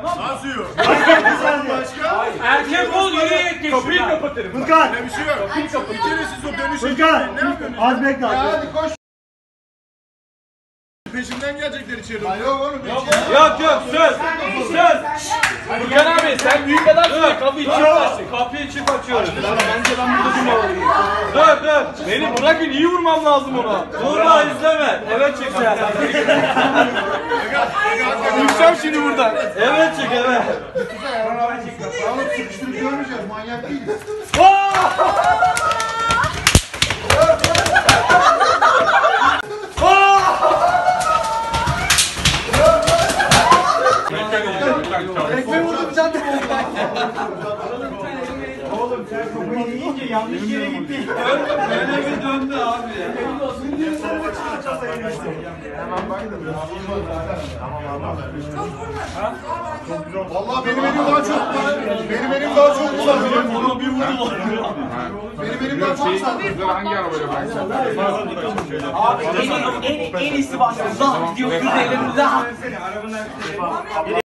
tamam mı? Nasıl yok? Başka? Erkek ol yürüyerek geç. Kapıyı kapatırım. Furkan. Ne bir şey yok. Kapıyı kapatırım. Bir kere siz o dönüşe Furkan. ne yapıyorsunuz? Az bekle. Hadi koş. Peşinden gelecekler içeri. Yok oğlum. Yok söz. Furkan abi sen büyük adamsın. Kapıyı çift açtın. Kapıyı çift açıyoruz. Bence ben burada durmalıyım. Dur. Beni bırakın iyi vurmam lazım ona. Vurma izleme. Evet çık sen. Çıkacağım şimdi buradan. Evet çık evet. Oğlum sıkıştırıp görmeyeceğiz. Manyak değiliz. Ekmeği vurdum can oldu. Oğlum sen kafayı yiyince yanlış yere gittin. Böyle bir döndü abi. Vallahi benim elim daha çok var. Benim elim daha çok güzel. Ona bir vurdu. Benim elim daha çok güzel. Hangi arabayla ben? Abi en iyisi var. Zah diyor. Biz elimizde.